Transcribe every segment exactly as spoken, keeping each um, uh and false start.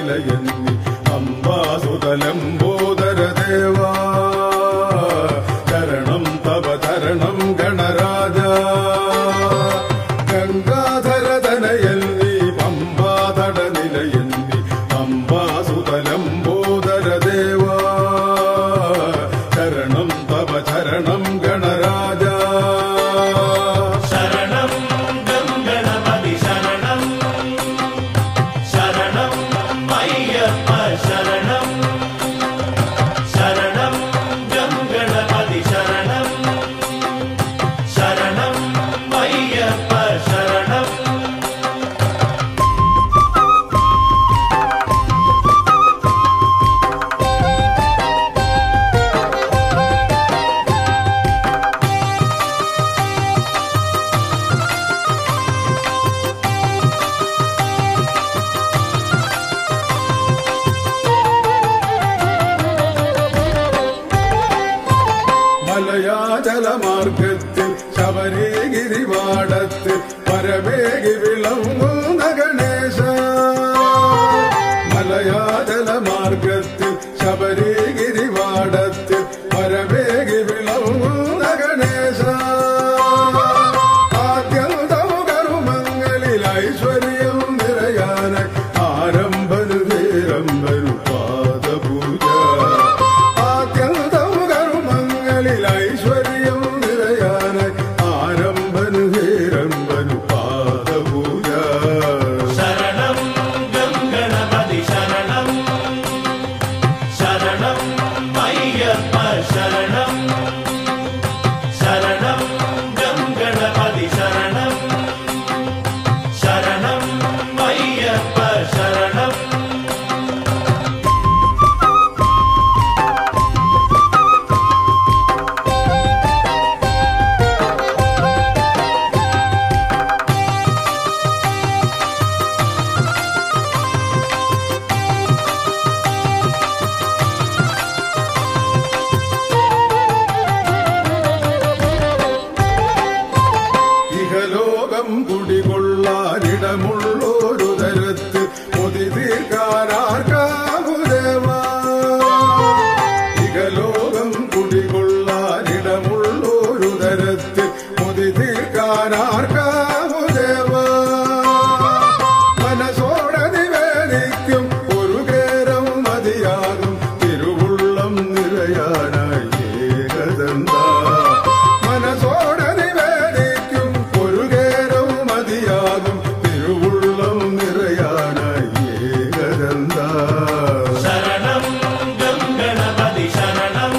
നിലയെന്നി അംബാസുതലംബോദര ദേവാ ചരണം തവ ചരണം ഗണരാജ ഗംഗാധരതനയെന്നി പമ്പാതട നിലയെന്നി അംബാസുതലംബോദര ദേവാ ചരണം തവ ചരണം ഗണരാജ മലയാജലമാർഗത്തിൽ ശബരിഗിരിവാടത്ത് പരവേഗി വിളങ്ങുന്ന ഗണേശ മലയാജലമാർഗത്തിൽ ശബരിഗിരിവാടത്ത് പരവേഗി വിളങ്ങുന്ന ഗണേശ ആദ്യന്തം കർമ്മങ്ങളിൽ ഐശ്വര്യം നിറയാന ആരംഭനു നേരംബരു പാദപൂജ ഐശ്വര്യം നിറയാന ആരംഭനു ഹേരംബനു പാദപൂജ ശരണം ഗംഗണപതി ശരണം ശരണം അയ്യപ്പ ശരണം ശരണം ഗംഗണപതി ശരണം ശരണം അയ്യപ്പ ശരണം ലോകം കുടികൊള്ളാനിടമുള്ളൊരു തരത്ത് കൊതി തീർക്കാനാർക്കാവുദേവാ ഇഹലോകം കുടികൊള്ളാനിടമുള്ളൊരു തരത്ത് കൊതി തീർക്കാനാർക്കാവുദേവാ മനസ്സോടെ നിവേദിക്കും ഒരു കേരം മതിയാകും തിരുവുള്ളം നിറയാനായി ഏകദന്ത മനസ്സോടെ തിരുവുള്ളം നിറയാനായി ഏകദന്ത ശരണം ഗംഗണപതി ശരണം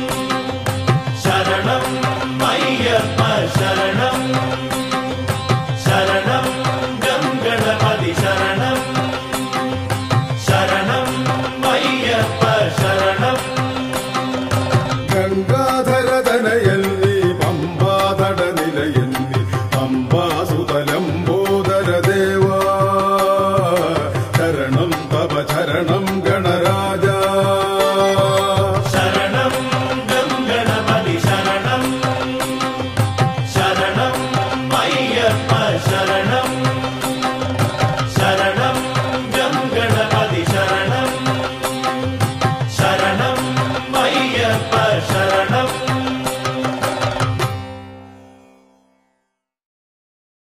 ശരണം അയ്യപ്പ ശരണം ശരണം ഗംഗണപതി ശരണം ശരണം അയ്യപ്പ ശരണം ഗംഗാ